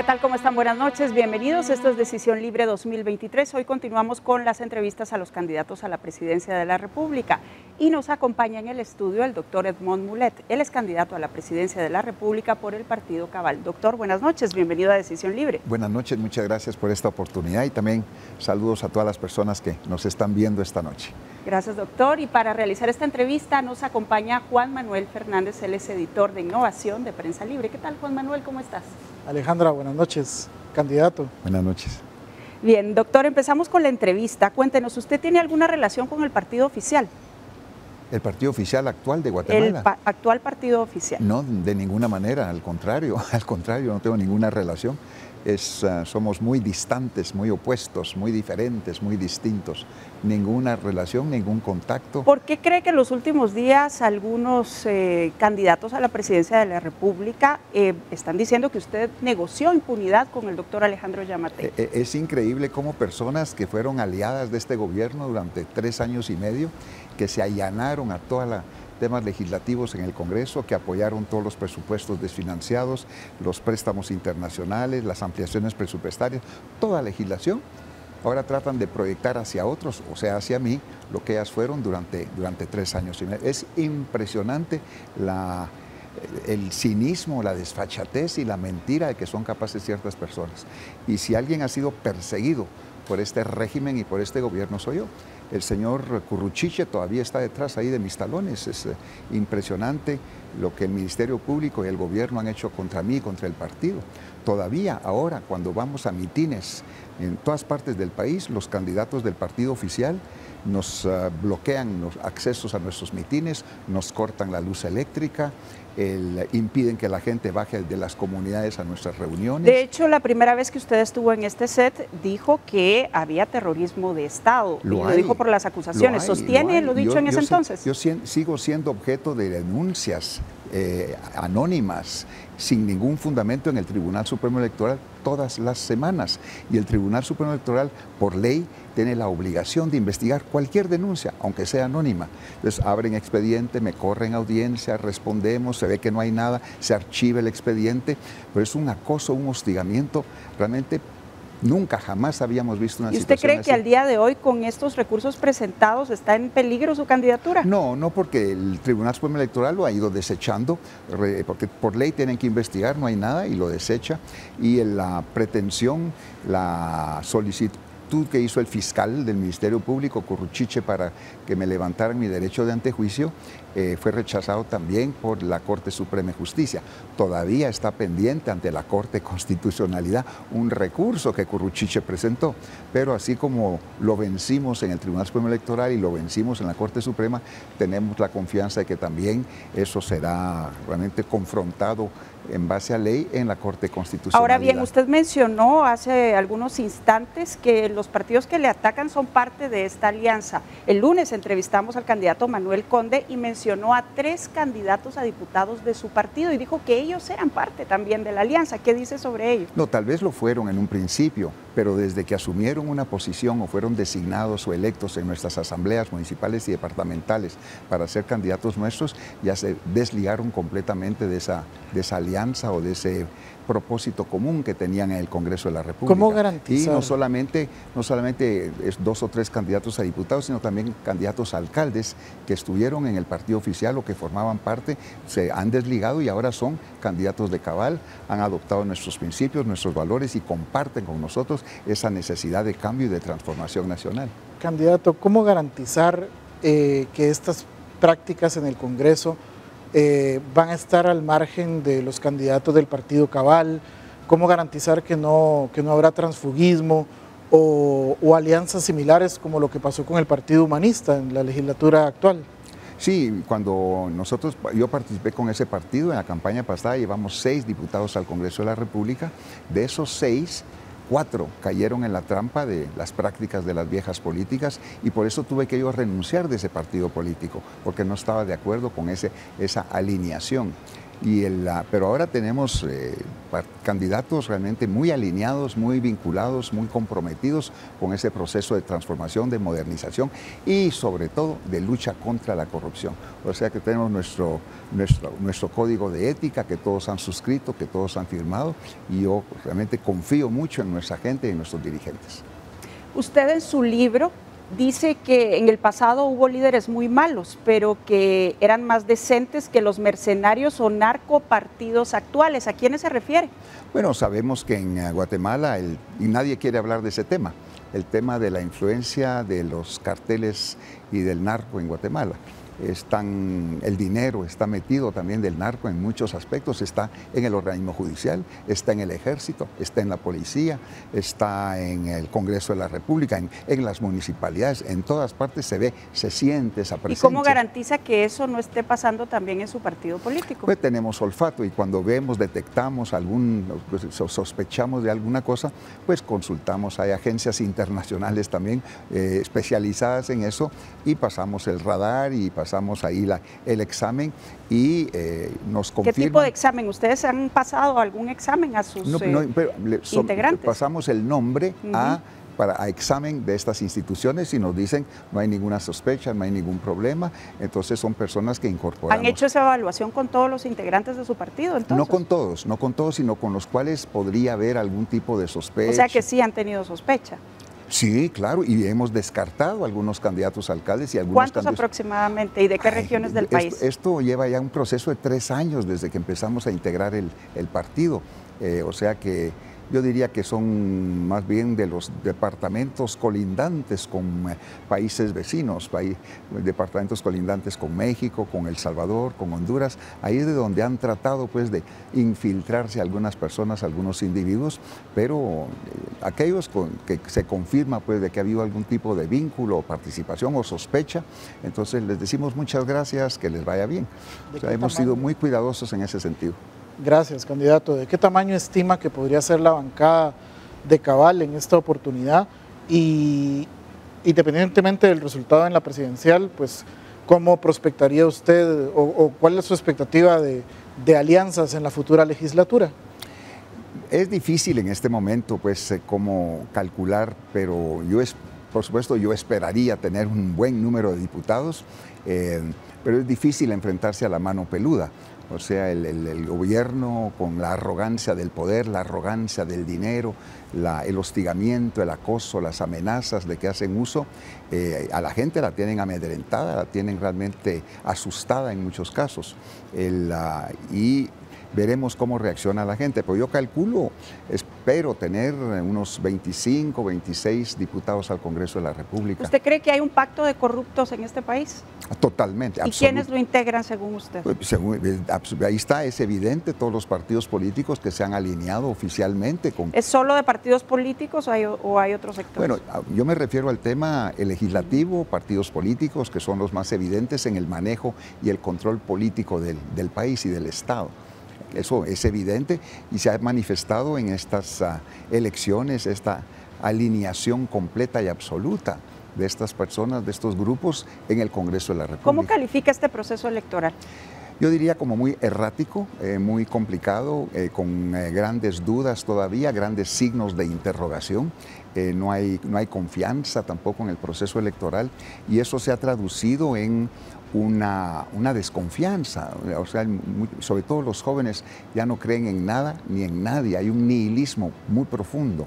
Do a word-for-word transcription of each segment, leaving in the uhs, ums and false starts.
¿qué tal? ¿Cómo están? Buenas noches, bienvenidos. Esto es Decisión Libre dos mil veintitrés. Hoy continuamos con las entrevistas a los candidatos a la presidencia de la República y nos acompaña en el estudio el doctor Edmond Mulet. Él es candidato a la presidencia de la República por el Partido Cabal. Doctor, buenas noches, bienvenido a Decisión Libre. Buenas noches, muchas gracias por esta oportunidad y también saludos a todas las personas que nos están viendo esta noche. Gracias, doctor. Y para realizar esta entrevista nos acompaña Juan Manuel Fernández, él es editor de innovación de Prensa Libre. ¿Qué tal, Juan Manuel? ¿Cómo estás? Alejandra, buenas noches, candidato. Buenas noches. Bien, doctor, empezamos con la entrevista. Cuéntenos, ¿usted tiene alguna relación con el partido oficial? ¿El partido oficial actual de Guatemala? El pa actual partido oficial. No, de ninguna manera, al contrario, al contrario, no tengo ninguna relación. Es, uh, somos muy distantes, muy opuestos, muy diferentes, muy distintos. Ninguna relación, ningún contacto. ¿Por qué cree que en los últimos días algunos eh, candidatos a la presidencia de la República eh, están diciendo que usted negoció impunidad con el doctor Alejandro Yamatei? Eh, es increíble cómo personas que fueron aliadas de este gobierno durante tres años y medio, que se allanaron a toda la temas legislativos en el Congreso, que apoyaron todos los presupuestos desfinanciados, los préstamos internacionales, las ampliaciones presupuestarias, toda legislación, ahora tratan de proyectar hacia otros, o sea, hacia mí, lo que ellas fueron durante, durante tres años y medio. Es impresionante la, el cinismo, la desfachatez y la mentira de que son capaces ciertas personas. Y si alguien ha sido perseguido por este régimen y por este gobierno, soy yo. El señor Curruchiche todavía está detrás ahí de mis talones. Es eh, impresionante lo que el Ministerio Público y el gobierno han hecho contra mí y contra el partido. Todavía ahora, cuando vamos a mitines en todas partes del país, los candidatos del partido oficial nos uh, bloquean los accesos a nuestros mitines, nos cortan la luz eléctrica, el, impiden que la gente baje de las comunidades a nuestras reuniones. De hecho, la primera vez que usted estuvo en este set dijo que había terrorismo de Estado. Lo, y hay, lo dijo por las acusaciones. Lo hay, ¿Sostiene lo, lo dicho yo, en ese yo entonces? Sé, yo si, sigo siendo objeto de denuncias eh, anónimas, sin ningún fundamento en el Tribunal Supremo Electoral todas las semanas. Y el Tribunal Supremo Electoral, por ley, tiene la obligación de investigar cualquier denuncia, aunque sea anónima. Entonces abren expediente, me corren audiencia, respondemos, se ve que no hay nada, se archiva el expediente, pero es un acoso, un hostigamiento realmente. Nunca, jamás habíamos visto una situación así. ¿Y usted cree así. que al día de hoy, con estos recursos presentados, está en peligro su candidatura? No, no, porque el Tribunal Supremo Electoral lo ha ido desechando, porque por ley tienen que investigar, no hay nada, y lo desecha. Y la pretensión, la solicitud que hizo el fiscal del Ministerio Público, Curruchiche, para que me levantaran mi derecho de antejuicio, eh, fue rechazado también por la Corte Suprema de Justicia. Todavía está pendiente ante la Corte de Constitucionalidad un recurso que Curruchiche presentó, pero así como lo vencimos en el Tribunal Supremo Electoral y lo vencimos en la Corte Suprema, tenemos la confianza de que también eso será realmente confrontado en base a ley en la Corte Constitucional. Ahora bien, usted mencionó hace algunos instantes que los partidos que le atacan son parte de esta alianza. El lunes entrevistamos al candidato Manuel Conde y mencionó a tres candidatos a diputados de su partido y dijo que ellos eran parte también de la alianza. ¿Qué dice sobre ello? No, tal vez lo fueron en un principio, pero desde que asumieron una posición o fueron designados o electos en nuestras asambleas municipales y departamentales para ser candidatos nuestros, ya se desligaron completamente de esa, de esa alianza o de ese propósito común que tenían en el Congreso de la República. ¿Cómo garantizar? Y no solamente, no solamente es dos o tres candidatos a diputados, sino también candidatos a alcaldes que estuvieron en el partido oficial o que formaban parte, se han desligado y ahora son candidatos de cabal, han adoptado nuestros principios, nuestros valores y comparten con nosotros esa necesidad de cambio y de transformación nacional. Candidato, ¿cómo garantizar eh, que estas prácticas en el Congreso Eh, van a estar al margen de los candidatos del Partido Cabal? ¿Cómo garantizar que no, que no habrá transfugismo o, o alianzas similares como lo que pasó con el Partido Humanista en la legislatura actual? Sí, cuando nosotros, yo participé con ese partido en la campaña pasada, llevamos seis diputados al Congreso de la República. De esos seis, cuatro cayeron en la trampa de las prácticas de las viejas políticas y por eso tuve que yo renunciar de ese partido político, porque no estaba de acuerdo con ese, esa alineación. Y el, pero ahora tenemos eh, candidatos realmente muy alineados, muy vinculados, muy comprometidos con ese proceso de transformación, de modernización y sobre todo de lucha contra la corrupción. O sea que tenemos nuestro, nuestro, nuestro código de ética que todos han suscrito, que todos han firmado, y yo realmente confío mucho en nuestra gente y en nuestros dirigentes. Usted en su libro dice que en el pasado hubo líderes muy malos, pero que eran más decentes que los mercenarios o narcopartidos actuales. ¿A quiénes se refiere? Bueno, sabemos que en Guatemala, el, y nadie quiere hablar de ese tema, el tema de la influencia de los carteles y del narco en Guatemala. Están, el dinero está metido también del narco en muchos aspectos, está en el organismo judicial, está en el ejército, está en la policía, está en el Congreso de la República, en, en las municipalidades, en todas partes se ve, se siente esa presencia. ¿Y cómo garantiza que eso no esté pasando también en su partido político? Pues tenemos olfato y cuando vemos, detectamos algún, pues, sospechamos de alguna cosa, pues consultamos, hay agencias internacionales también eh, especializadas en eso y pasamos el radar y pasamos Pasamos ahí la, el examen y eh, nos confirman. ¿Qué tipo de examen? ¿Ustedes han pasado algún examen a sus no, no, pero, le, so, integrantes? Pasamos el nombre uh-huh. a, para, a examen de estas instituciones y nos dicen no hay ninguna sospecha, no hay ningún problema. Entonces son personas que incorporamos. ¿Han hecho esa evaluación con todos los integrantes de su partido entonces? No con todos, no con todos, sino con los cuales podría haber algún tipo de sospecha. O sea que sí han tenido sospecha. Sí, claro, y hemos descartado algunos candidatos a alcaldes y algunos ¿Cuántos candidatos... aproximadamente y de qué Ay, regiones del esto, país? Esto lleva ya un proceso de tres años desde que empezamos a integrar el, el partido, eh, o sea que yo diría que son más bien de los departamentos colindantes con eh, países vecinos, país, departamentos colindantes con México, con El Salvador, con Honduras, ahí es de donde han tratado pues de infiltrarse algunas personas, algunos individuos, pero eh, aquellos con, que se confirma pues de que ha habido algún tipo de vínculo o participación o sospecha, entonces les decimos muchas gracias, que les vaya bien. O sea, hemos sido muy cuidadosos en ese sentido. Gracias, candidato. ¿De qué tamaño estima que podría ser la bancada de Cabal en esta oportunidad? Y independientemente del resultado en la presidencial, pues, ¿cómo prospectaría usted o, o cuál es su expectativa de, de alianzas en la futura legislatura? Es difícil en este momento, pues, cómo calcular, pero yo, es, por supuesto, yo esperaría tener un buen número de diputados, eh, pero es difícil enfrentarse a la mano peluda. O sea, el, el, el gobierno con la arrogancia del poder, la arrogancia del dinero, la, el hostigamiento, el acoso, las amenazas de que hacen uso, eh, a la gente la tienen amedrentada, la tienen realmente asustada en muchos casos. El, uh, y veremos cómo reacciona la gente, pero yo calculo, espero tener unos veinticinco, veintiséis diputados al Congreso de la República. ¿Usted cree que hay un pacto de corruptos en este país? Totalmente. ¿Y absoluto. ¿Quiénes lo integran según usted? Pues, según, ahí está, es evidente, todos los partidos políticos que se han alineado oficialmente con... ¿Es solo de partidos políticos o hay, o hay otros sectores? Bueno, yo me refiero al tema legislativo, partidos políticos que son los más evidentes en el manejo y el control político del, del país y del Estado. Eso es evidente y se ha manifestado en estas uh, elecciones, esta alineación completa y absoluta de estas personas, de estos grupos en el Congreso de la República. ¿Cómo califica este proceso electoral? Yo diría como muy errático, eh, muy complicado, eh, con eh, grandes dudas todavía, grandes signos de interrogación. Eh, no hay, no hay confianza tampoco en el proceso electoral y eso se ha traducido en Una, una desconfianza, o sea, muy, sobre todo los jóvenes ya no creen en nada ni en nadie, hay un nihilismo muy profundo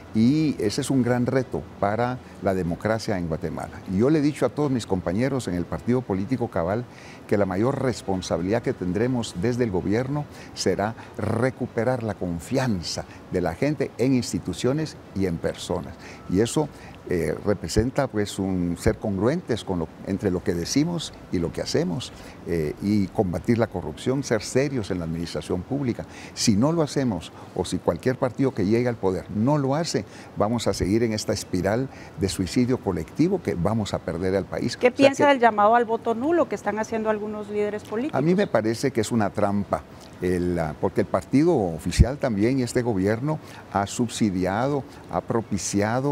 y ese es un gran reto para la democracia en Guatemala. Y yo le he dicho a todos mis compañeros en el Partido Político Cabal que la mayor responsabilidad que tendremos desde el gobierno será recuperar la confianza de la gente en instituciones y en personas. Y eso Eh, representa pues un ser congruentes con lo, entre lo que decimos y lo que hacemos eh, y combatir la corrupción, ser serios en la administración pública. Si no lo hacemos o si cualquier partido que llegue al poder no lo hace, vamos a seguir en esta espiral de suicidio colectivo que vamos a perder al país. ¿Qué o sea piensa que, del llamado al voto nulo que están haciendo algunos líderes políticos? A mí me parece que es una trampa, el, porque el partido oficial también y este gobierno ha subsidiado, ha propiciado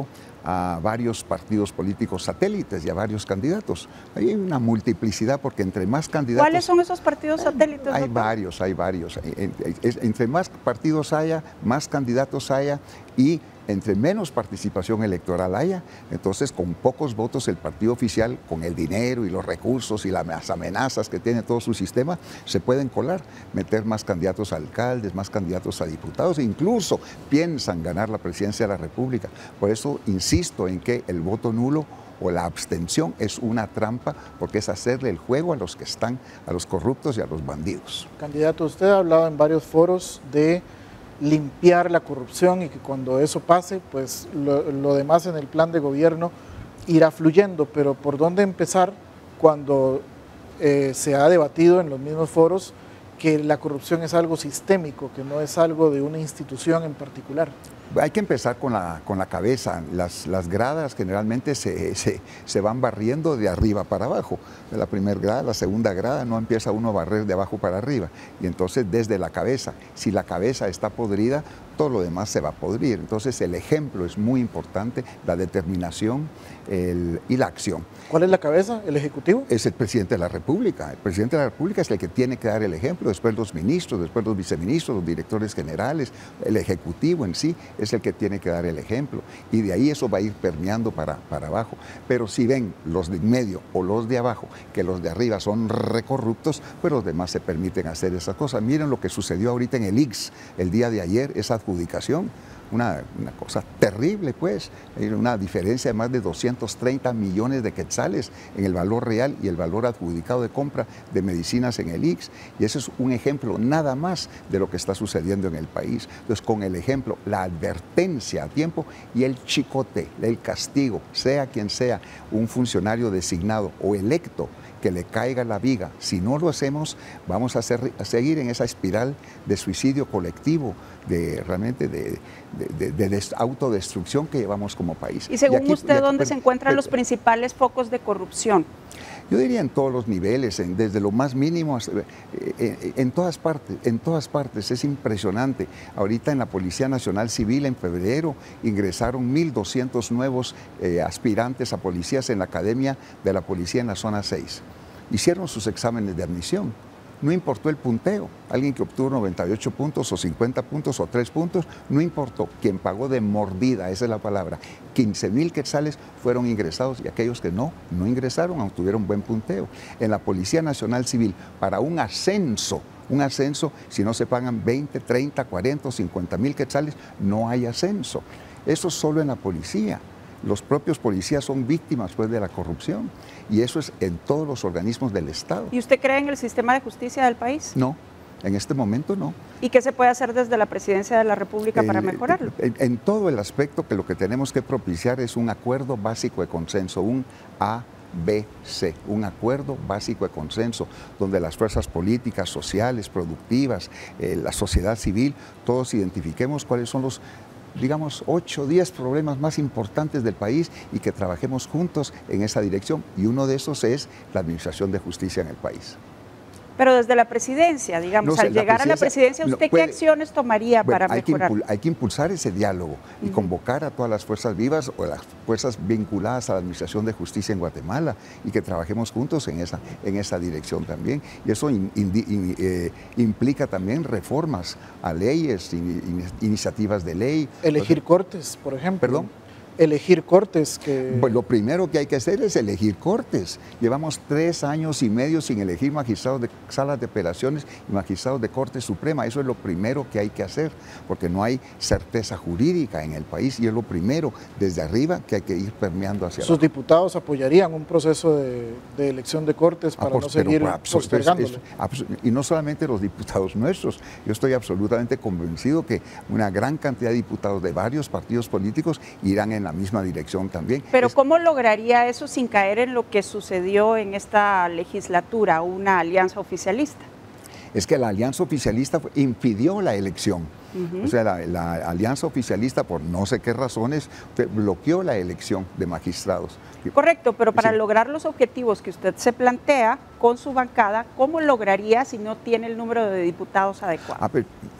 a varios partidos políticos satélites y a varios candidatos. Hay una multiplicidad porque entre más candidatos... ¿Cuáles son esos partidos satélites, Hay doctor? varios, hay varios. Entre más partidos haya, más candidatos haya y entre menos participación electoral haya, entonces con pocos votos el partido oficial, con el dinero y los recursos y las amenazas que tiene todo su sistema, se pueden colar, meter más candidatos a alcaldes, más candidatos a diputados, e incluso piensan ganar la presidencia de la República. Por eso insisto en que el voto nulo o la abstención es una trampa, porque es hacerle el juego a los que están, a los corruptos y a los bandidos. Candidato, usted ha hablado en varios foros de limpiar la corrupción y que cuando eso pase, pues lo, lo demás en el plan de gobierno irá fluyendo, pero ¿por dónde empezar cuando eh, se ha debatido en los mismos foros que la corrupción es algo sistémico, que no es algo de una institución en particular? Hay que empezar con la, con la cabeza. Las, las gradas generalmente se, se, se van barriendo de arriba para abajo. De la primera grada, la segunda grada, no empieza uno a barrer de abajo para arriba. Y entonces desde la cabeza, si la cabeza está podrida, todo lo demás se va a podrir. Entonces el ejemplo es muy importante, la determinación el, y la acción. ¿Cuál es la cabeza? ¿El Ejecutivo? Es el presidente de la República. El presidente de la República es el que tiene que dar el ejemplo, después los ministros, después los viceministros, los directores generales, el Ejecutivo en sí es el que tiene que dar el ejemplo. Y de ahí eso va a ir permeando para, para abajo. Pero si ven los de en medio o los de abajo, que los de arriba son recorruptos, pues los demás se permiten hacer esas cosas. Miren lo que sucedió ahorita en el I X el día de ayer, esa adjudicación. Una, una cosa terrible, pues, hay una diferencia de más de doscientos treinta millones de quetzales en el valor real y el valor adjudicado de compra de medicinas en el I X. Y ese es un ejemplo nada más de lo que está sucediendo en el país. Entonces, con el ejemplo, la advertencia a tiempo y el chicote, el castigo, sea quien sea, un funcionario designado o electo, que le caiga la viga. Si no lo hacemos, vamos a, hacer, a seguir en esa espiral de suicidio colectivo, de realmente de, de, de, de autodestrucción que llevamos como país. Y según y aquí, usted, aquí, ¿dónde pero, se encuentran pero, los principales focos de corrupción? Yo diría en todos los niveles, en, desde lo más mínimo, hasta, eh, en todas partes, en todas partes, es impresionante. Ahorita en la Policía Nacional Civil en febrero ingresaron mil doscientos nuevos eh, aspirantes a policías en la Academia de la Policía en la Zona seis. Hicieron sus exámenes de admisión. No importó el punteo, alguien que obtuvo noventa y ocho puntos o cincuenta puntos o tres puntos, no importó, quien pagó de mordida, esa es la palabra, quince mil quetzales fueron ingresados y aquellos que no, no ingresaron, aunque tuvieron buen punteo. En la Policía Nacional Civil, para un ascenso, un ascenso, si no se pagan veinte, treinta, cuarenta o cincuenta mil quetzales, no hay ascenso. Eso solo en la policía. Los propios policías son víctimas pues, de la corrupción y eso es en todos los organismos del Estado. ¿Y usted cree en el sistema de justicia del país? No, en este momento no. ¿Y qué se puede hacer desde la Presidencia de la República el, para mejorarlo? En, en todo el aspecto que lo que tenemos que propiciar es un acuerdo básico de consenso, un A B C, un acuerdo básico de consenso, donde las fuerzas políticas, sociales, productivas, eh, la sociedad civil, todos identifiquemos cuáles son los digamos, ocho o diez problemas más importantes del país y que trabajemos juntos en esa dirección. Y uno de esos es la administración de justicia en el país. Pero desde la presidencia, digamos, no, al llegar a la presidencia, ¿usted puede, qué acciones tomaría bueno, para hay mejorar? Que hay que impulsar ese diálogo y uh-huh. convocar a todas las fuerzas vivas o las fuerzas vinculadas a la administración de justicia en Guatemala y que trabajemos juntos en esa, en esa dirección también. Y eso in, in, in, eh, implica también reformas a leyes, in, in, iniciativas de ley. Elegir o sea, cortes, por ejemplo. ¿Perdón? Elegir cortes. Que... Pues lo primero que hay que hacer es elegir cortes. Llevamos tres años y medio sin elegir magistrados de salas de apelaciones y magistrados de Corte Suprema. Eso es lo primero que hay que hacer, porque no hay certeza jurídica en el país y es lo primero desde arriba que hay que ir permeando hacia ¿Sus abajo. diputados apoyarían un proceso de, de elección de cortes para ah, pues, no seguir postergándolo? Y no solamente los diputados nuestros. Yo estoy absolutamente convencido que una gran cantidad de diputados de varios partidos políticos irán en la misma dirección también. Pero es, ¿cómo lograría eso sin caer en lo que sucedió en esta legislatura, una alianza oficialista? Es que la alianza oficialista impidió la elección. Uh-huh. O sea, la, la alianza oficialista, por no sé qué razones, bloqueó la elección de magistrados. Correcto, pero para sí. lograr los objetivos que usted se plantea con su bancada, ¿cómo lograría si no tiene el número de diputados adecuado? Ah, pero,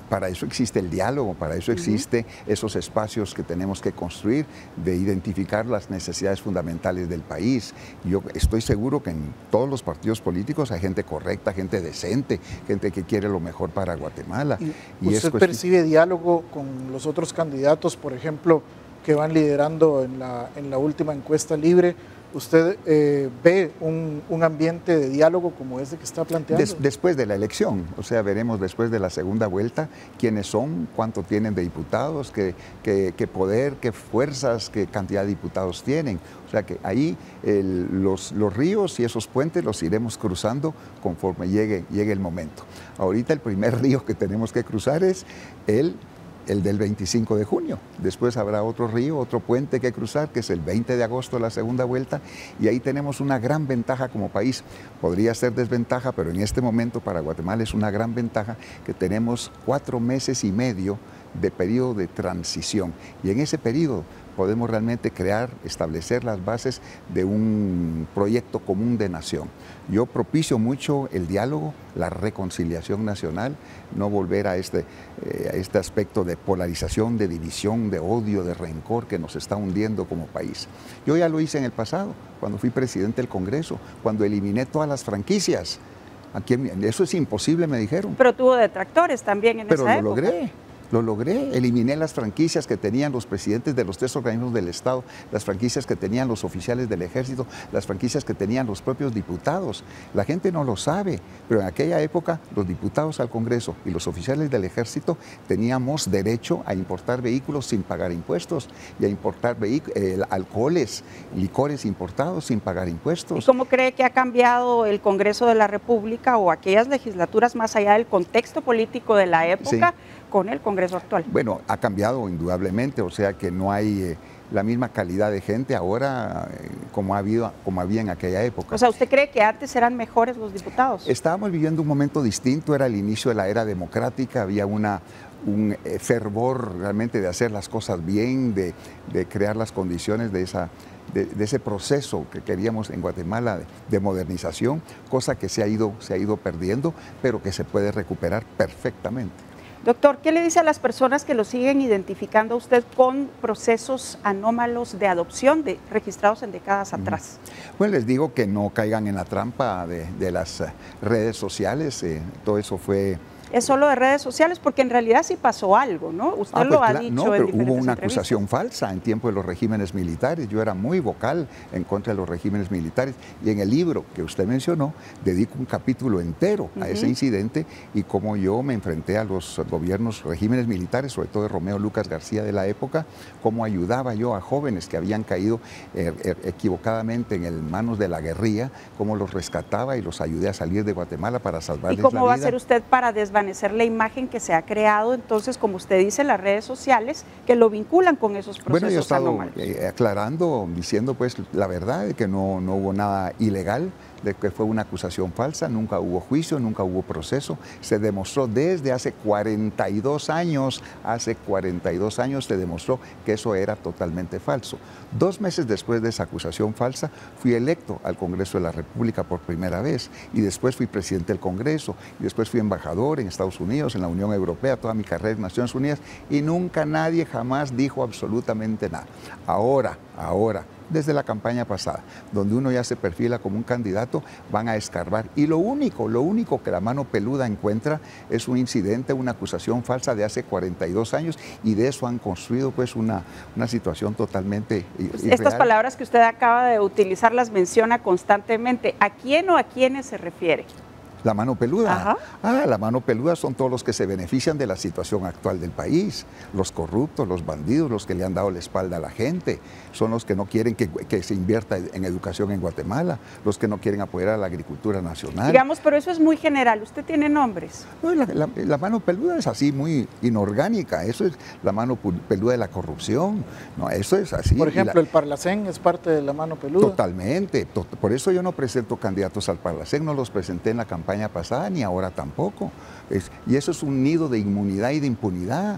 para eso existe el diálogo, para eso existe uh-huh. esos espacios que tenemos que construir, de identificar las necesidades fundamentales del país. Yo estoy seguro que en todos los partidos políticos hay gente correcta, gente decente, gente que quiere lo mejor para Guatemala. ¿Y y usted es percibe diálogo con los otros candidatos, por ejemplo, que van liderando en la, en la última encuesta libre? ¿Usted eh, ve un, un ambiente de diálogo como ese que está planteando? Des, después de la elección, o sea, veremos después de la segunda vuelta quiénes son, cuánto tienen de diputados, qué, qué, qué poder, qué fuerzas, qué cantidad de diputados tienen. O sea que ahí el, los, los ríos y esos puentes los iremos cruzando conforme llegue, llegue el momento. Ahorita el primer río que tenemos que cruzar es el el del veinticinco de junio. Después habrá otro río, otro puente que cruzar, que es el veinte de agosto, la segunda vuelta, y ahí tenemos una gran ventaja como país. Podría ser desventaja, pero en este momento para Guatemala es una gran ventaja que tenemos cuatro meses y medio de periodo de transición, y en ese periodo podemos realmente crear, establecer las bases de un proyecto común de nación. Yo propicio mucho el diálogo, la reconciliación nacional, no volver a este, eh, a este aspecto de polarización, de división, de odio, de rencor que nos está hundiendo como país. Yo ya lo hice en el pasado, cuando fui presidente del Congreso, cuando eliminé todas las franquicias. Aquí, eso es imposible, me dijeron. Pero tuvo detractores también en Pero esa lo época. logré. Lo logré, eliminé las franquicias que tenían los presidentes de los tres organismos del Estado, las franquicias que tenían los oficiales del Ejército, las franquicias que tenían los propios diputados. La gente no lo sabe, pero en aquella época los diputados al Congreso y los oficiales del Ejército teníamos derecho a importar vehículos sin pagar impuestos y a importar eh, alcoholes, licores importados sin pagar impuestos. ¿Y cómo cree que ha cambiado el Congreso de la República o aquellas legislaturas más allá del contexto político de la época? Sí. Con el Congreso actual? Bueno, ha cambiado indudablemente, o sea que no hay eh, la misma calidad de gente ahora eh, como, ha habido, como había en aquella época. O sea, ¿usted cree que antes eran mejores los diputados? Estábamos viviendo un momento distinto, era el inicio de la era democrática, había una, un eh, fervor realmente de hacer las cosas bien, de, de crear las condiciones de esa... De, de ese proceso que queríamos en Guatemala de, de modernización, cosa que se ha, ido, se ha ido perdiendo, pero que se puede recuperar perfectamente. Doctor, ¿qué le dice a las personas que lo siguen identificando a usted con procesos anómalos de adopción de, registrados en décadas atrás? Bueno, les digo que no caigan en la trampa de, de las redes sociales, eh, todo eso fue... Es solo de redes sociales porque en realidad sí pasó algo, ¿no? Usted ah, pues, lo ha dicho no, pero en diferentes hubo una entrevistas. Acusación falsa en tiempo de los regímenes militares. Yo era muy vocal en contra de los regímenes militares y en el libro que usted mencionó dedico un capítulo entero a uh-huh. ese incidente y cómo yo me enfrenté a los gobiernos, regímenes militares, sobre todo de Romeo Lucas García de la época, cómo ayudaba yo a jóvenes que habían caído eh, eh, equivocadamente en el manos de la guerrilla, cómo los rescataba y los ayudé a salir de Guatemala para salvarles la vida. ¿Y cómo va a hacer usted para desvanecer la imagen que se ha creado, entonces, como usted dice, en las redes sociales, que lo vinculan con esos procesos Bueno, yo he estado anómalos? Eh, aclarando, diciendo pues la verdad de que no, no hubo nada ilegal, de que fue una acusación falsa, nunca hubo juicio, nunca hubo proceso, se demostró desde hace cuarenta y dos años, hace cuarenta y dos años se demostró que eso era totalmente falso. Dos meses después de esa acusación falsa, fui electo al Congreso de la República por primera vez y después fui presidente del Congreso y después fui embajador en Estados Unidos, en la Unión Europea, toda mi carrera en Naciones Unidas y nunca nadie jamás dijo absolutamente nada. Ahora, ahora, desde la campaña pasada, donde uno ya se perfila como un candidato, van a escarbar. Y lo único, lo único que la mano peluda encuentra es un incidente, una acusación falsa de hace cuarenta y dos años y de eso han construido pues una, una situación totalmente irreal. Estas palabras que usted acaba de utilizar las menciona constantemente. ¿A quién o a quiénes se refiere? La mano peluda. Ajá. Ah, la mano peluda son todos los que se benefician de la situación actual del país. Los corruptos, los bandidos, los que le han dado la espalda a la gente. Son los que no quieren que, que se invierta en educación en Guatemala. Los que no quieren apoyar a la agricultura nacional. Digamos, pero eso es muy general. ¿Usted tiene nombres? No, la, la, la mano peluda es así, muy inorgánica. Eso es la mano peluda de la corrupción. No, eso es así. Por ejemplo, la, el Parlacén es parte de la mano peluda. Totalmente. To, por eso yo no presento candidatos al Parlacén. No los presenté en la campaña pasada ni ahora tampoco. Es, y eso es un nido de inmunidad y de impunidad.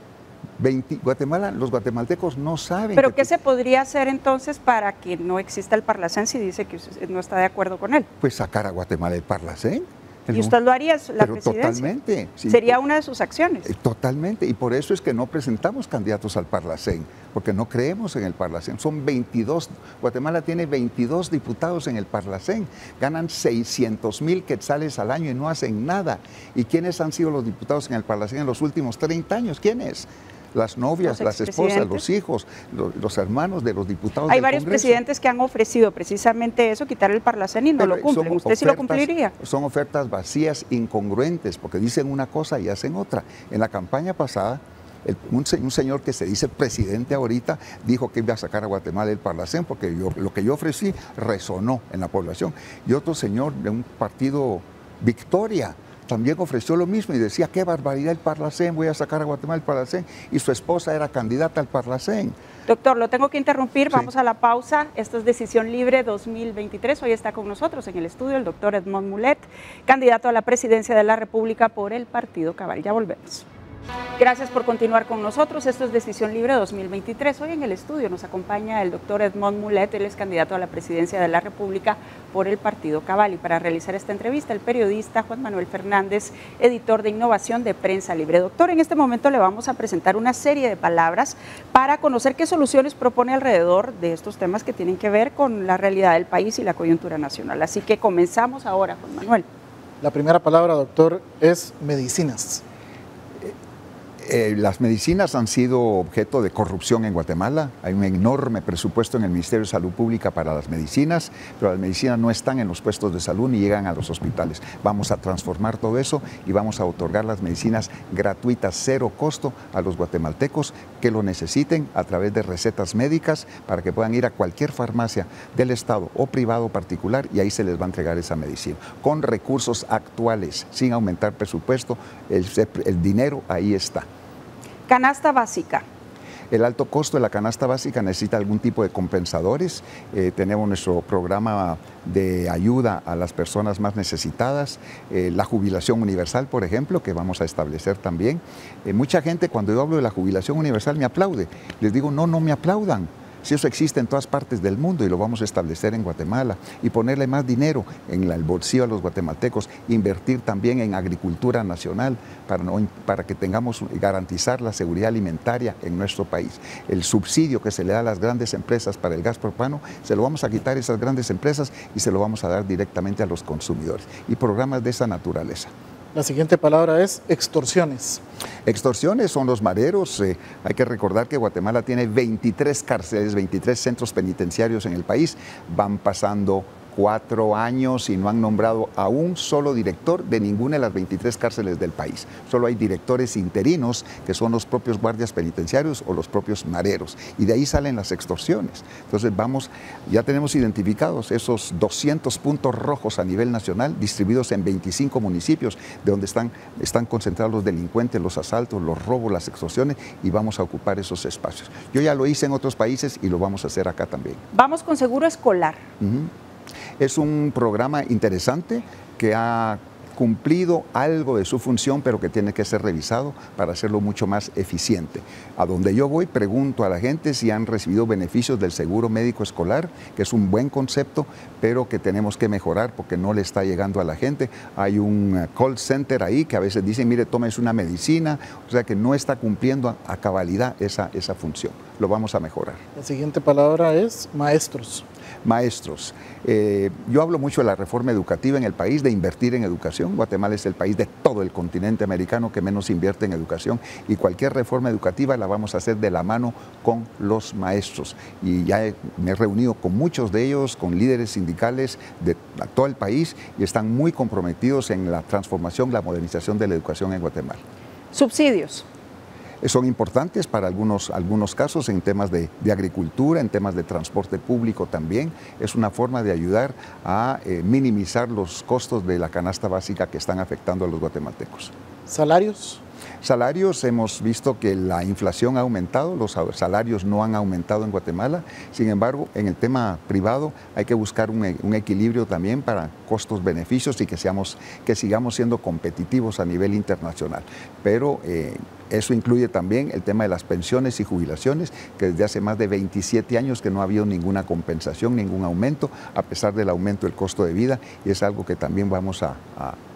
veinte, Guatemala, los guatemaltecos no saben. ¿Pero qué que, se podría hacer entonces para que no exista el Parlacén si dice que usted no está de acuerdo con él? Pues sacar a Guatemala del Parlacén. ¿Y usted lo haría, la Pero presidencia? Totalmente. Sí, ¿Sería una de sus acciones? Totalmente, y por eso es que no presentamos candidatos al Parlacén, porque no creemos en el Parlacén. Son veintidós, Guatemala tiene veintidós diputados en el Parlacén, ganan seiscientos mil quetzales al año y no hacen nada. ¿Y quiénes han sido los diputados en el Parlacén en los últimos treinta años? ¿Quiénes? Las novias, las esposas, los hijos, los, los hermanos de los diputados Hay del varios Congreso. presidentes que han ofrecido precisamente eso, quitar el Parlacén y no Pero lo cumplen. ¿Usted ofertas, sí lo cumpliría? Son ofertas vacías, incongruentes, porque dicen una cosa y hacen otra. En la campaña pasada, el, un, un señor que se dice presidente ahorita dijo que iba a sacar a Guatemala del Parlacén porque yo, lo que yo ofrecí resonó en la población. Y otro señor de un partido, Victoria, también ofreció lo mismo y decía, qué barbaridad el Parlacén, voy a sacar a Guatemala del Parlacén, y su esposa era candidata al Parlacén. Doctor, lo tengo que interrumpir, Sí. Vamos a la pausa. Esto es Decisión Libre dos mil veintitrés. Hoy está con nosotros en el estudio el doctor Edmond Mulet, candidato a la presidencia de la República por el Partido Cabal. Ya volvemos. Gracias por continuar con nosotros. Esto es Decisión Libre dos mil veintitrés. Hoy en el estudio nos acompaña el doctor Edmond Mulet, él es candidato a la presidencia de la República por el Partido Cabal. Y para realizar esta entrevista, el periodista Juan Manuel Fernández, editor de Innovación de Prensa Libre. Doctor, en este momento le vamos a presentar una serie de palabras para conocer qué soluciones propone alrededor de estos temas que tienen que ver con la realidad del país y la coyuntura nacional. Así que comenzamos ahora, Juan Manuel. La primera palabra, doctor, es medicinas. Eh, las medicinas han sido objeto de corrupción en Guatemala. Hay un enorme presupuesto en el Ministerio de Salud Pública para las medicinas, pero las medicinas no están en los puestos de salud ni llegan a los hospitales. Vamos a transformar todo eso y vamos a otorgar las medicinas gratuitas, cero costo, a los guatemaltecos que lo necesiten a través de recetas médicas para que puedan ir a cualquier farmacia del Estado o privado particular y ahí se les va a entregar esa medicina. Con recursos actuales, sin aumentar presupuesto, el, el dinero ahí está. Canasta básica. El alto costo de la canasta básica necesita algún tipo de compensadores. Eh, tenemos nuestro programa de ayuda a las personas más necesitadas, eh, la jubilación universal, por ejemplo, que vamos a establecer también. Eh, mucha gente cuando yo hablo de la jubilación universal me aplaude. Les digo, no, no me aplaudan. Si eso existe en todas partes del mundo y lo vamos a establecer en Guatemala y ponerle más dinero en el bolsillo a los guatemaltecos, invertir también en agricultura nacional para, no, para que tengamos garantizar la seguridad alimentaria en nuestro país. El subsidio que se le da a las grandes empresas para el gas propano, se lo vamos a quitar a esas grandes empresas y se lo vamos a dar directamente a los consumidores y programas de esa naturaleza. La siguiente palabra es extorsiones. Extorsiones son los mareros. Eh, hay que recordar que Guatemala tiene veintitrés cárceles, veintitrés centros penitenciarios en el país. Van pasando cuatro años y no han nombrado a un solo director de ninguna de las veintitrés cárceles del país. Solo hay directores interinos, que son los propios guardias penitenciarios o los propios mareros. Y de ahí salen las extorsiones. Entonces vamos, ya tenemos identificados esos doscientos puntos rojos a nivel nacional, distribuidos en veinticinco municipios, de donde están, están concentrados los delincuentes, los asaltos, los robos, las extorsiones, y vamos a ocupar esos espacios. Yo ya lo hice en otros países y lo vamos a hacer acá también. Vamos con seguro escolar. Uh-huh. Es un programa interesante que ha cumplido algo de su función, pero que tiene que ser revisado para hacerlo mucho más eficiente. A donde yo voy, pregunto a la gente si han recibido beneficios del seguro médico escolar, que es un buen concepto, pero que tenemos que mejorar porque no le está llegando a la gente. Hay un call center ahí que a veces dicen, mire, tómese una medicina, o sea que no está cumpliendo a, a cabalidad esa, esa función. Lo vamos a mejorar. La siguiente palabra es maestros. Maestros. Eh, yo hablo mucho de la reforma educativa en el país, de invertir en educación. Guatemala es el país de todo el continente americano que menos invierte en educación y cualquier reforma educativa la vamos a hacer de la mano con los maestros. Y ya he, me he reunido con muchos de ellos, con líderes sindicales de todo el país y están muy comprometidos en la transformación, la modernización de la educación en Guatemala. Subsidios. Son importantes para algunos, algunos casos en temas de, de agricultura, en temas de transporte público también. Es una forma de ayudar a eh, minimizar los costos de la canasta básica que están afectando a los guatemaltecos. ¿Salarios? Salarios, hemos visto que la inflación ha aumentado, los salarios no han aumentado en Guatemala. Sin embargo, en el tema privado hay que buscar un, un equilibrio también para costos-beneficios y que, seamos, que sigamos siendo competitivos a nivel internacional. Pero eh, eso incluye también el tema de las pensiones y jubilaciones, que desde hace más de veintisiete años que no ha habido ninguna compensación, ningún aumento, a pesar del aumento del costo de vida, y es algo que también vamos a, a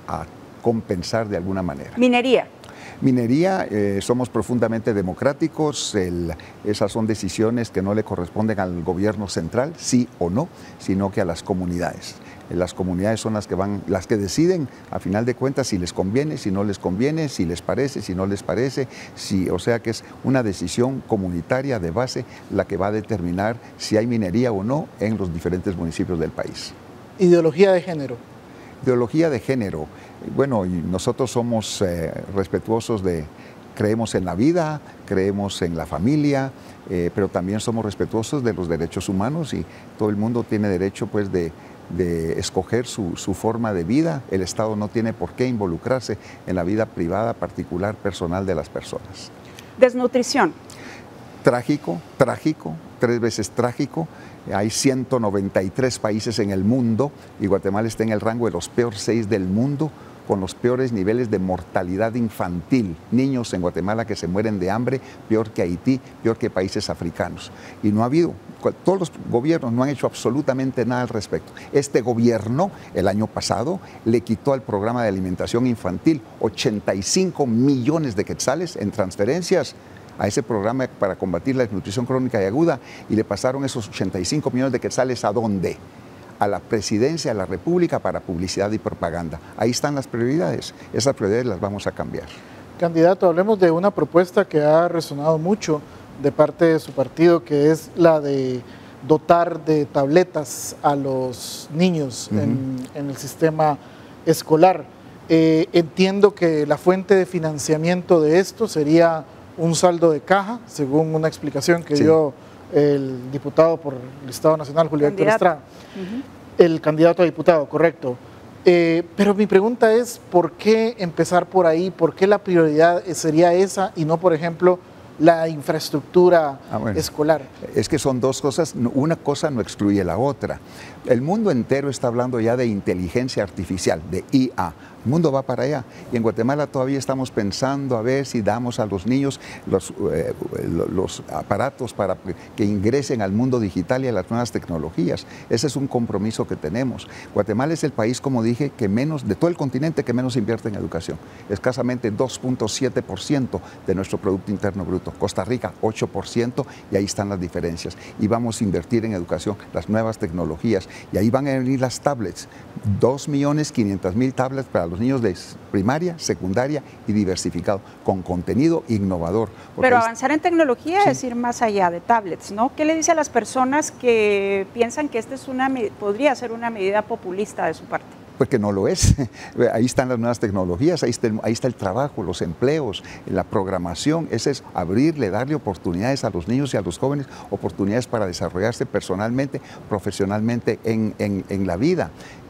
a compensar de alguna manera. Minería. Minería, eh, somos profundamente democráticos, el, esas son decisiones que no le corresponden al gobierno central, sí o no, sino que a las comunidades. Las comunidades son las que van, las que deciden, a final de cuentas, si les conviene, si no les conviene, si les parece, si no les parece, si, o sea que es una decisión comunitaria de base la que va a determinar si hay minería o no en los diferentes municipios del país. Ideología de género. Ideología de género. Bueno, nosotros somos eh, respetuosos de, creemos en la vida, creemos en la familia, eh, pero también somos respetuosos de los derechos humanos y todo el mundo tiene derecho pues de, de escoger su, su forma de vida. El Estado no tiene por qué involucrarse en la vida privada, particular, personal de las personas. Desnutrición. Trágico, trágico, tres veces trágico. Hay ciento noventa y tres países en el mundo y Guatemala está en el rango de los peores seis del mundo, con los peores niveles de mortalidad infantil. Niños en Guatemala que se mueren de hambre, peor que Haití, peor que países africanos. Y no ha habido, todos los gobiernos no han hecho absolutamente nada al respecto. Este gobierno, el año pasado, le quitó al programa de alimentación infantil ochenta y cinco millones de quetzales en transferencias a ese programa para combatir la desnutrición crónica y aguda, y le pasaron esos ochenta y cinco millones de quetzales ¿a dónde? A la presidencia de la República para publicidad y propaganda. Ahí están las prioridades. Esas prioridades las vamos a cambiar. Candidato, hablemos de una propuesta que ha resonado mucho de parte de su partido, que es la de dotar de tabletas a los niños uh-huh. en, en el sistema escolar. Eh, entiendo que la fuente de financiamiento de esto sería un saldo de caja, según una explicación que sí. dio el diputado por el Estado Nacional, Julio Héctor Estrada, uh-huh. el candidato a diputado, correcto. Eh, pero mi pregunta es, ¿por qué empezar por ahí? ¿Por qué la prioridad sería esa y no, por ejemplo, la infraestructura ah, bueno. escolar? Es que son dos cosas, una cosa no excluye la otra. El mundo entero está hablando ya de inteligencia artificial, de I A. El mundo va para allá y en Guatemala todavía estamos pensando a ver si damos a los niños los, eh, los aparatos para que ingresen al mundo digital y a las nuevas tecnologías. Ese es un compromiso que tenemos. Guatemala es el país, como dije, que menos, de todo el continente, que menos invierte en educación. Escasamente dos punto siete por ciento de nuestro Producto Interno Bruto. Costa Rica, ocho por ciento, y ahí están las diferencias. Y vamos a invertir en educación, las nuevas tecnologías, y ahí van a venir las tablets. dos millones quinientas mil tablets para los niños de primaria, secundaria y diversificado, con contenido innovador. Pero avanzar en tecnología sí. es ir más allá de tablets, ¿no? ¿Qué le dice a las personas que piensan que esta es una, podría ser una medida populista de su parte? Pues que no lo es. Ahí están las nuevas tecnologías, ahí está, el, ahí está el trabajo, los empleos, la programación. Ese es abrirle, darle oportunidades a los niños y a los jóvenes, oportunidades para desarrollarse personalmente, profesionalmente en, en, en la vida.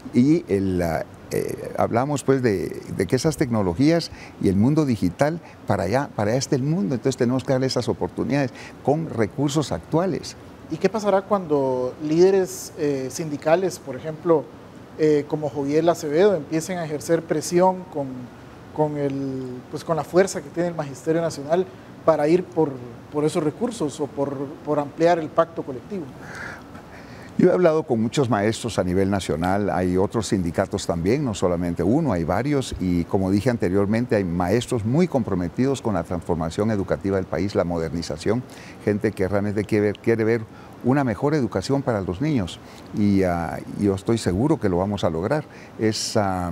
Y el, eh, hablamos pues de, de que esas tecnologías y el mundo digital, para allá, para allá está el mundo, entonces tenemos que darle esas oportunidades con recursos actuales. ¿Y qué pasará cuando líderes eh, sindicales, por ejemplo, eh, como Joviel Acevedo, empiecen a ejercer presión con, con, el, pues con la fuerza que tiene el Magisterio Nacional para ir por, por esos recursos o por, por ampliar el pacto colectivo? Yo he hablado con muchos maestros a nivel nacional, hay otros sindicatos también, no solamente uno, hay varios, y como dije anteriormente, hay maestros muy comprometidos con la transformación educativa del país, la modernización, gente que realmente quiere ver, quiere ver una mejor educación para los niños, y uh, yo estoy seguro que lo vamos a lograr. Es, uh,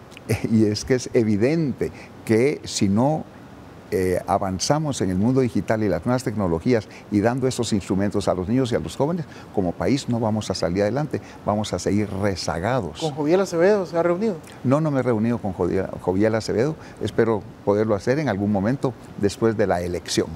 y es que es evidente que si no Eh, avanzamos en el mundo digital y las nuevas tecnologías y dando esos instrumentos a los niños y a los jóvenes, como país no vamos a salir adelante, vamos a seguir rezagados. ¿Con Joviel Acevedo se ha reunido? No, no me he reunido con Joviel, Joviel Acevedo, espero poderlo hacer en algún momento después de la elección.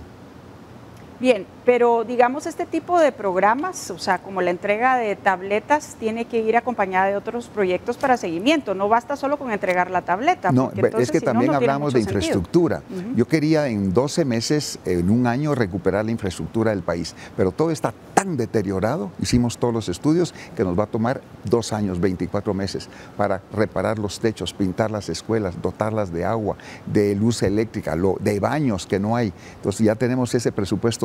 Bien, pero digamos este tipo de programas, o sea, como la entrega de tabletas, tiene que ir acompañada de otros proyectos para seguimiento, no basta solo con entregar la tableta. No, entonces, es que si también no, no hablamos de infraestructura. Uh-huh. Yo quería en doce meses, en un año, recuperar la infraestructura del país, pero todo está tan deteriorado, hicimos todos los estudios, que nos va a tomar dos años, veinticuatro meses, para reparar los techos, pintar las escuelas, dotarlas de agua, de luz eléctrica, lo, de baños que no hay. Entonces ya tenemos ese presupuesto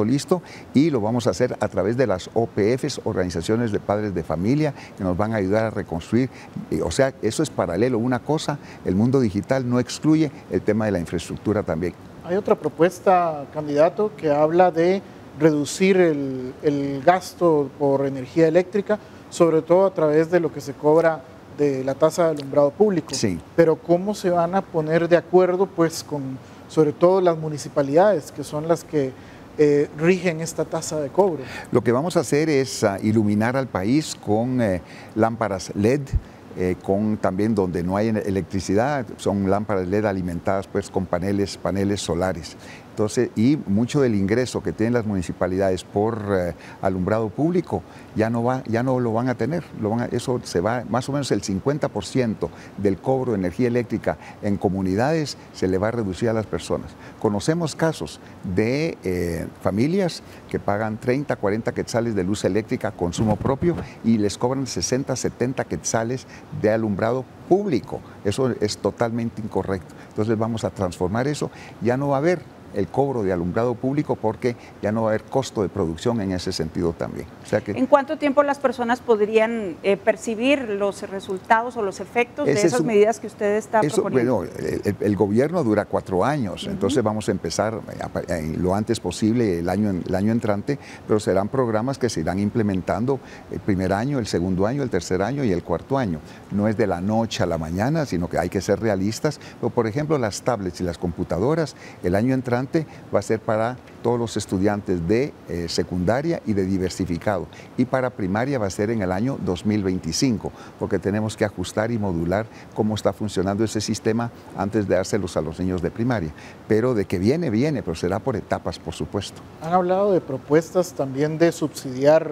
todo listo y lo vamos a hacer a través de las O P Fs, organizaciones de padres de familia, que nos van a ayudar a reconstruir. O sea, eso es paralelo. Una cosa, el mundo digital no excluye el tema de la infraestructura también. Hay otra propuesta, candidato, que habla de reducir el, el gasto por energía eléctrica, sobre todo a través de lo que se cobra de la tasa de alumbrado público. Sí. Pero ¿cómo se van a poner de acuerdo pues con sobre todo las municipalidades, que son las que eh, rigen esta tasa de cobro? Lo que vamos a hacer es uh, iluminar al país con eh, lámparas L E D, eh, con también donde no hay electricidad, son lámparas L E D alimentadas pues con paneles, paneles solares. Entonces, y mucho del ingreso que tienen las municipalidades por eh, alumbrado público ya no, va, ya no lo van a tener. Lo van a, eso se va, más o menos el cincuenta por ciento del cobro de energía eléctrica en comunidades se le va a reducir a las personas. Conocemos casos de eh, familias que pagan treinta, cuarenta quetzales de luz eléctrica, consumo propio, y les cobran sesenta, setenta quetzales de alumbrado público. Eso es totalmente incorrecto. Entonces vamos a transformar eso. Ya no va a haber el cobro de alumbrado público porque ya no va a haber costo de producción en ese sentido también. O sea que, ¿en cuánto tiempo las personas podrían eh, percibir los resultados o los efectos de esas un, medidas que usted está eso, proponiendo? Bueno, el, el gobierno dura cuatro años, uh-huh. Entonces vamos a empezar a, a, lo antes posible el año, el año entrante, pero serán programas que se irán implementando el primer año, el segundo año, el tercer año y el cuarto año. No es de la noche a la mañana, sino que hay que ser realistas. Pero, por ejemplo, las tablets y las computadoras, el año entrante va a ser para todos los estudiantes de eh, secundaria y de diversificado, y para primaria va a ser en el año dos mil veinticinco, porque tenemos que ajustar y modular cómo está funcionando ese sistema antes de dárselos a los niños de primaria. Pero de que viene, viene, pero será por etapas, por supuesto. Han hablado de propuestas también de subsidiar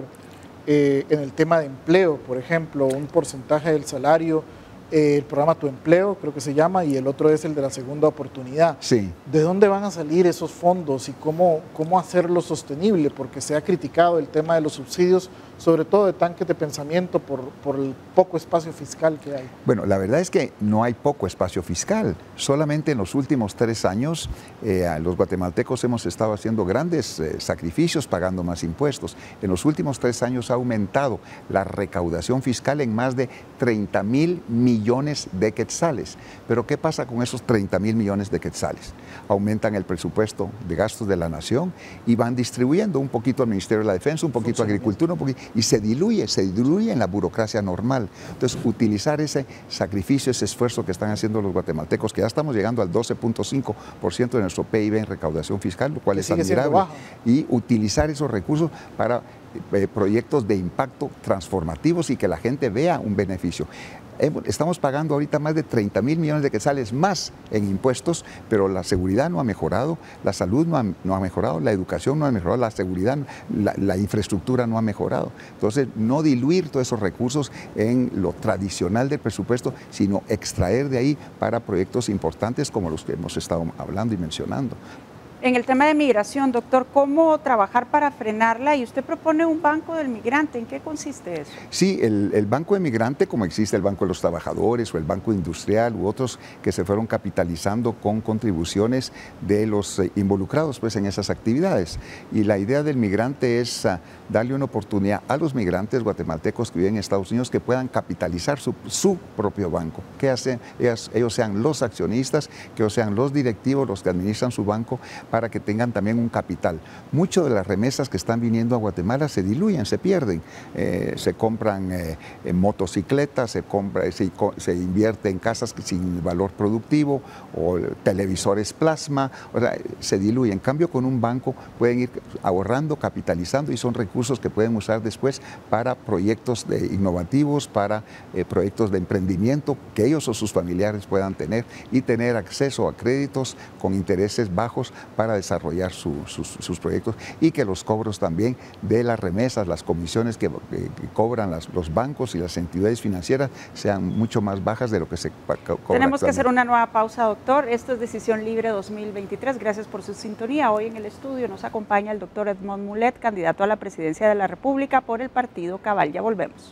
eh, en el tema de empleo, por ejemplo, un porcentaje del salario, eh, el programa Tu Empleo, creo que se llama, y el otro es el de la segunda oportunidad. Sí. ¿De dónde van a salir esos fondos y cómo, cómo hacerlo sostenible? Porque se ha criticado el tema de los subsidios, sobre todo de tanques de pensamiento, por, por el poco espacio fiscal que hay. Bueno, la verdad es que no hay poco espacio fiscal. Solamente en los últimos tres años eh, los guatemaltecos hemos estado haciendo grandes eh, sacrificios pagando más impuestos. En los últimos tres años ha aumentado la recaudación fiscal en más de treinta mil millones de quetzales. Pero ¿qué pasa con esos treinta mil millones de quetzales? Aumentan el presupuesto de gastos de la nación y van distribuyendo un poquito al Ministerio de la Defensa, un poquito a Agricultura, un poquito, y se diluye, se diluye en la burocracia normal. Entonces, utilizar ese sacrificio, ese esfuerzo que están haciendo los guatemaltecos, que ya estamos llegando al doce punto cinco por ciento de nuestro P I B en recaudación fiscal, lo cual es admirable, y utilizar esos recursos para eh, proyectos de impacto transformativos y que la gente vea un beneficio. Estamos pagando ahorita más de treinta mil millones de quetzales más en impuestos, pero la seguridad no ha mejorado, la salud no ha, no ha mejorado, la educación no ha mejorado, la seguridad, la, la infraestructura no ha mejorado. Entonces, no diluir todos esos recursos en lo tradicional del presupuesto, sino extraer de ahí para proyectos importantes como los que hemos estado hablando y mencionando. En el tema de migración, doctor, ¿cómo trabajar para frenarla? Y usted propone un banco del migrante. ¿En qué consiste eso? Sí, el, el banco de migrante, como existe el Banco de los Trabajadores o el Banco Industrial u otros que se fueron capitalizando con contribuciones de los eh, involucrados pues, en esas actividades. Y la idea del migrante es uh, darle una oportunidad a los migrantes guatemaltecos que viven en Estados Unidos que puedan capitalizar su, su propio banco, que hacen, ellos, ellos sean los accionistas, que ellos sean los directivos, los que administran su banco, para que tengan también un capital. Muchas de las remesas que están viniendo a Guatemala se diluyen, se pierden. Eh, se compran eh, en motocicletas, se, compra, se, se invierte en casas sin valor productivo o televisores plasma, o sea, se diluye. En cambio, con un banco pueden ir ahorrando, capitalizando y son recursos que pueden usar después para proyectos de innovativos, para eh, proyectos de emprendimiento que ellos o sus familiares puedan tener y tener acceso a créditos con intereses bajos para para desarrollar su, sus, sus proyectos y que los cobros también de las remesas, las comisiones que, que, que cobran las, los bancos y las entidades financieras sean mucho más bajas de lo que se cobra. Tenemos que hacer una nueva pausa, doctor. Esto es Decisión Libre dos mil veintitrés. Gracias por su sintonía. Hoy en el estudio nos acompaña el doctor Edmond Mulet, candidato a la presidencia de la República por el Partido Cabal. Ya volvemos.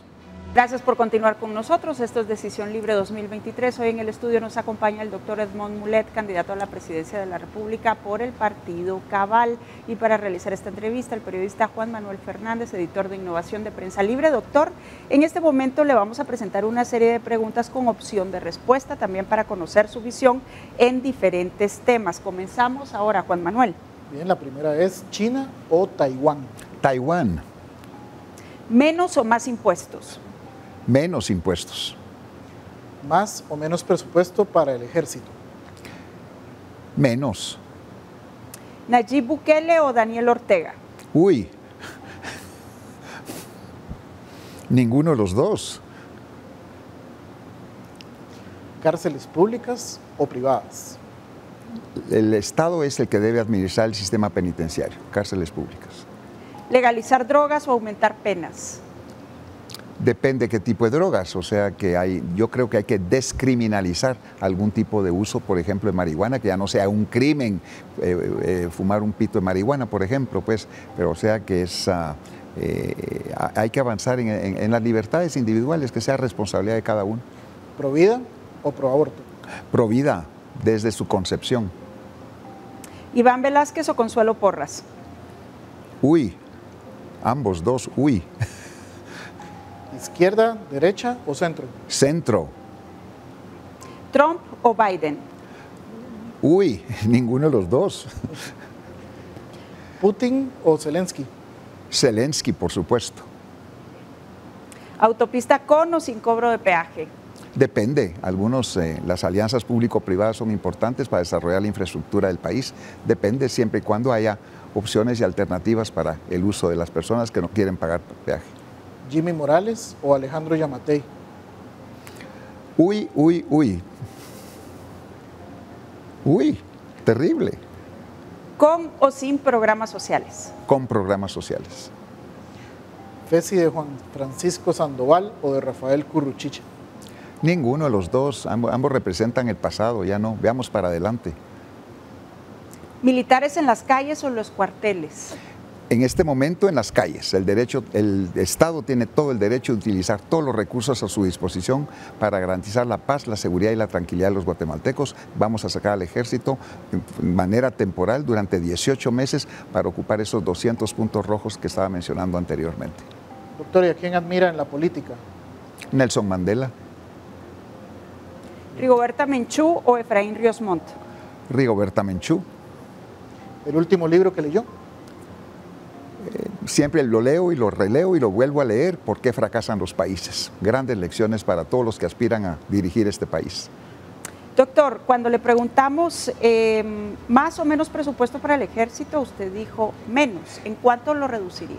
Gracias por continuar con nosotros. Esto es Decisión Libre dos mil veintitrés. Hoy en el estudio nos acompaña el doctor Edmond Mulet, candidato a la presidencia de la República por el partido Cabal. Y para realizar esta entrevista, el periodista Juan Manuel Fernández, editor de Innovación de Prensa Libre. Doctor, en este momento le vamos a presentar una serie de preguntas con opción de respuesta, también para conocer su visión en diferentes temas. Comenzamos ahora, Juan Manuel. Bien, la primera es ¿China o Taiwán? Taiwán. ¿Menos o más impuestos? Menos impuestos. ¿Más o menos presupuesto para el ejército? Menos. ¿Nayib Bukele o Daniel Ortega? Uy. Ninguno de los dos. ¿Cárceles públicas o privadas? El Estado es el que debe administrar el sistema penitenciario, cárceles públicas. ¿Legalizar drogas o aumentar penas? Depende qué tipo de drogas, o sea que hay, yo creo que hay que descriminalizar algún tipo de uso, por ejemplo, de marihuana, que ya no sea un crimen eh, eh, fumar un pito de marihuana, por ejemplo, pues, pero o sea que es, uh, eh, hay que avanzar en, en, en las libertades individuales, que sea responsabilidad de cada uno. ¿Pro vida o pro aborto? Pro vida, desde su concepción. ¿Iván Velázquez o Consuelo Porras? Uy, ambos dos, uy. ¿Izquierda, derecha o centro? Centro. ¿Trump o Biden? Uy, ninguno de los dos. ¿Putin o Zelensky? Zelensky, por supuesto. ¿Autopista con o sin cobro de peaje? Depende, algunos, eh, las alianzas público-privadas son importantes para desarrollar la infraestructura del país. Depende siempre y cuando haya opciones y alternativas para el uso de las personas que no quieren pagar peaje. ¿Jimmy Morales o Alejandro Yamatei? Uy, uy, uy. Uy, terrible. ¿Con o sin programas sociales? Con programas sociales. ¿Fesi de Juan Francisco Sandoval o de Rafael Curruchiche? Ninguno de los dos, ambos, ambos representan el pasado, ya no, veamos para adelante. ¿Militares en las calles o en los cuarteles? En este momento en las calles, el derecho, el Estado tiene todo el derecho de utilizar todos los recursos a su disposición para garantizar la paz, la seguridad y la tranquilidad de los guatemaltecos. Vamos a sacar al ejército de manera temporal durante dieciocho meses para ocupar esos doscientos puntos rojos que estaba mencionando anteriormente. Doctor, ¿y a quién admira en la política? Nelson Mandela. ¿Rigoberta Menchú o Efraín Ríos Montt? Rigoberta Menchú. ¿El último libro que leyó? Eh, siempre lo leo y lo releo y lo vuelvo a leer. ¿Por qué fracasan los países? Grandes lecciones para todos los que aspiran a dirigir este país. Doctor, cuando le preguntamos eh, más o menos presupuesto para el ejército, usted dijo menos. ¿En cuánto lo reduciría?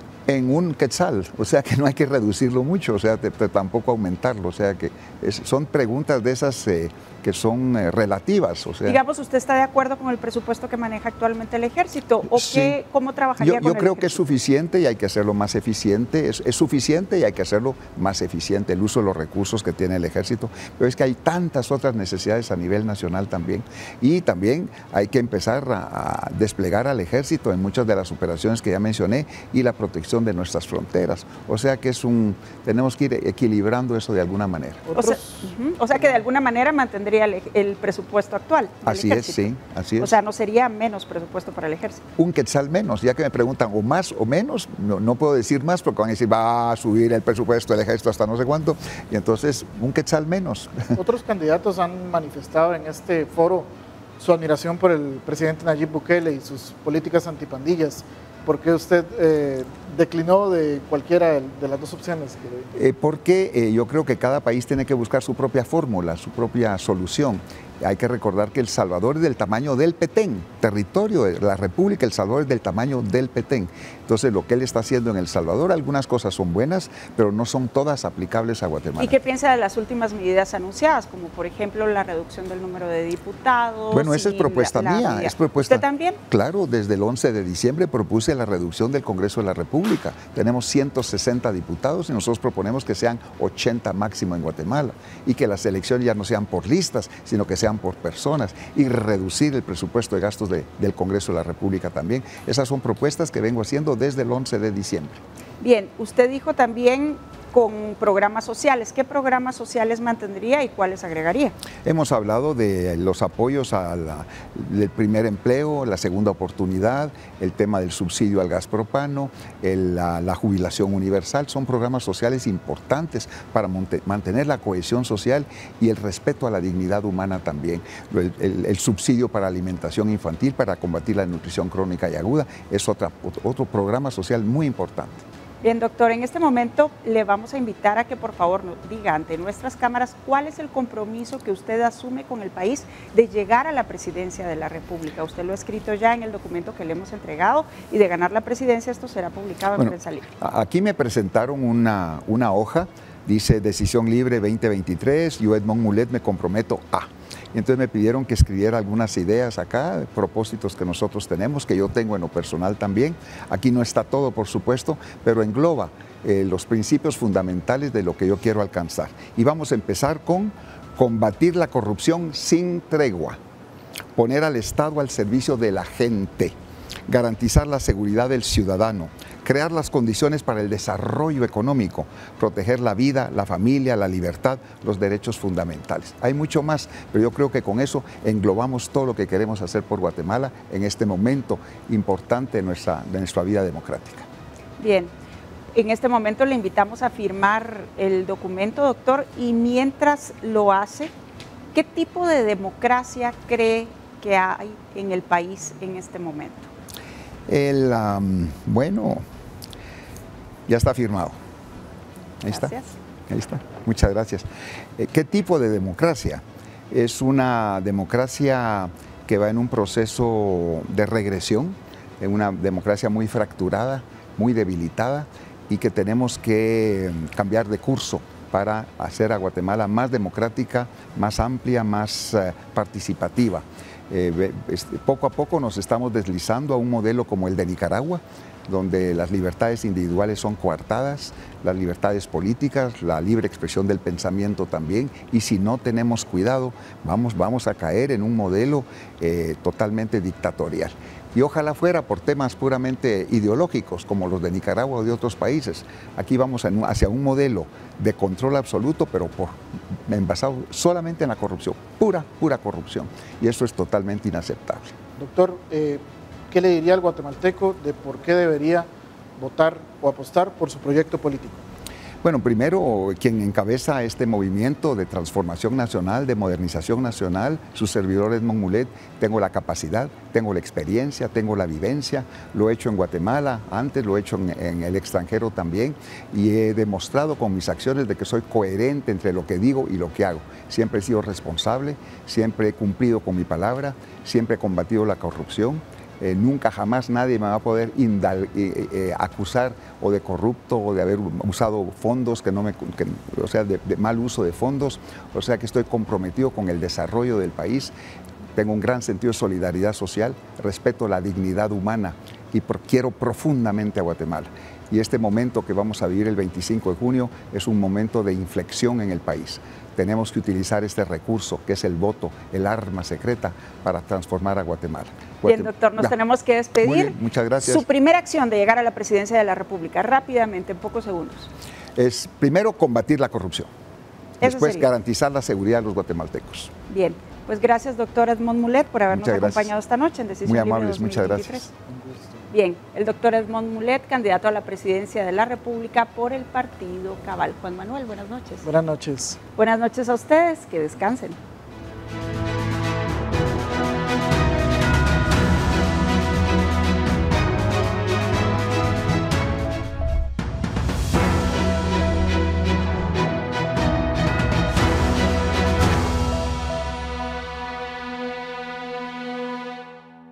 En un quetzal, o sea que no hay que reducirlo mucho, o sea, te, te, tampoco aumentarlo, o sea que es, son preguntas de esas eh, que son eh, relativas. O sea, digamos, ¿usted está de acuerdo con el presupuesto que maneja actualmente el ejército? ¿O sí. qué, cómo trabajaría yo, con yo el creo ejército? que es suficiente y hay que hacerlo más eficiente, es, es suficiente y hay que hacerlo más eficiente, el uso de los recursos que tiene el ejército, pero es que hay tantas otras necesidades a nivel nacional también, y también hay que empezar a, a desplegar al ejército en muchas de las operaciones que ya mencioné y la protección de nuestras fronteras, o sea que es un, tenemos que ir equilibrando eso de alguna manera. O sea, uh-huh. o sea que de alguna manera mantendría el, el presupuesto actual. Así es, sí, así es. O sea, no sería menos presupuesto para el ejército. Un quetzal menos, ya que me preguntan o más o menos, no, no puedo decir más porque van a decir va a subir el presupuesto del ejército hasta no sé cuánto, y entonces un quetzal menos. Otros candidatos han manifestado en este foro su admiración por el presidente Nayib Bukele y sus políticas antipandillas. ¿Por qué usted eh, declinó de cualquiera de las dos opciones? Eh, porque eh, yo creo que cada país tiene que buscar su propia fórmula, su propia solución. Hay que recordar que El Salvador es del tamaño del Petén, territorio de la República El Salvador es del tamaño del Petén. Entonces lo que él está haciendo en El Salvador, algunas cosas son buenas, pero no son todas aplicables a Guatemala. ¿Y qué piensa de las últimas medidas anunciadas, como por ejemplo la reducción del número de diputados? Bueno, esa es propuesta la, la mía, medida. es propuesta. ¿Usted también? Claro, desde el once de diciembre propuse la reducción del Congreso de la República. Tenemos ciento sesenta diputados y nosotros proponemos que sean ochenta máximo en Guatemala y que las elecciones ya no sean por listas, sino que sean por personas, y reducir el presupuesto de gastos de, del Congreso de la República también. Esas son propuestas que vengo haciendo desde el once de diciembre. Bien, usted dijo también con programas sociales. ¿Qué programas sociales mantendría y cuáles agregaría? Hemos hablado de los apoyos al primer empleo, la segunda oportunidad, el tema del subsidio al gas propano, el, la, la jubilación universal. Son programas sociales importantes para mantener la cohesión social y el respeto a la dignidad humana también. El, el, el subsidio para alimentación infantil, para combatir la nutrición crónica y aguda, es otra, otro programa social muy importante. Bien, doctor, en este momento le vamos a invitar a que por favor nos diga ante nuestras cámaras cuál es el compromiso que usted asume con el país de llegar a la presidencia de la República. Usted lo ha escrito ya en el documento que le hemos entregado y de ganar la presidencia esto será publicado en bueno, Prensa Libre. Aquí me presentaron una, una hoja, dice Decisión Libre veinte veintitrés, yo Edmond Mulet me comprometo a... Y entonces me pidieron que escribiera algunas ideas acá, propósitos que nosotros tenemos, que yo tengo en lo personal también. Aquí no está todo, por supuesto, pero engloba eh, los principios fundamentales de lo que yo quiero alcanzar. Y vamos a empezar con combatir la corrupción sin tregua, poner al Estado al servicio de la gente, garantizar la seguridad del ciudadano, crear las condiciones para el desarrollo económico, proteger la vida, la familia, la libertad, los derechos fundamentales. Hay mucho más, pero yo creo que con eso englobamos todo lo que queremos hacer por Guatemala en este momento importante de nuestra, de nuestra vida democrática. Bien, en este momento le invitamos a firmar el documento, doctor, y mientras lo hace, ¿qué tipo de democracia cree que hay en el país en este momento? El, um, bueno, ya está firmado. Ahí está. Gracias. Ahí está. Muchas gracias. Eh, ¿Qué tipo de democracia? Es una democracia que va en un proceso de regresión, en una democracia muy fracturada, muy debilitada y que tenemos que cambiar de curso para hacer a Guatemala más democrática, más amplia, más uh, participativa. Eh, este, poco a poco nos estamos deslizando a un modelo como el de Nicaragua, donde las libertades individuales son coartadas, las libertades políticas, la libre expresión del pensamiento también, y si no tenemos cuidado, vamos, vamos a caer en un modelo eh, totalmente dictatorial. Y ojalá fuera por temas puramente ideológicos, como los de Nicaragua o de otros países. Aquí vamos hacia un modelo de control absoluto, pero por, basado solamente en la corrupción, pura, pura corrupción. Y eso es totalmente inaceptable. Doctor, eh, ¿qué le diría al guatemalteco de por qué debería votar o apostar por su proyecto político? Bueno, primero, quien encabeza este movimiento de transformación nacional, de modernización nacional, su servidor Edmond Mulet, tengo la capacidad, tengo la experiencia, tengo la vivencia, lo he hecho en Guatemala, antes lo he hecho en, en el extranjero también, y he demostrado con mis acciones de que soy coherente entre lo que digo y lo que hago. Siempre he sido responsable, siempre he cumplido con mi palabra, siempre he combatido la corrupción. Eh, nunca jamás nadie me va a poder indal, eh, eh, acusar o de corrupto o de haber usado fondos que no me, que, o sea, de, de mal uso de fondos, o sea que estoy comprometido con el desarrollo del país, tengo un gran sentido de solidaridad social, respeto la dignidad humana y por, quiero profundamente a Guatemala. Y este momento que vamos a vivir el veinticinco de junio es un momento de inflexión en el país. Tenemos que utilizar este recurso, que es el voto, el arma secreta, para transformar a Guatemala. Bien, doctor, nos ya. tenemos que despedir. Muy bien, muchas gracias. Su primera acción de llegar a la presidencia de la República, rápidamente, en pocos segundos. Es primero combatir la corrupción, Eso después sería. garantizar la seguridad de los guatemaltecos. Bien, pues gracias, doctor Edmond Mulet, por habernos acompañado esta noche en Decisión Muy Libre amables, dos mil veintitrés. muchas gracias. Bien, el doctor Edmond Mulet, candidato a la presidencia de la República por el partido Cabal. Juan Manuel, buenas noches. Buenas noches. Buenas noches a ustedes, que descansen.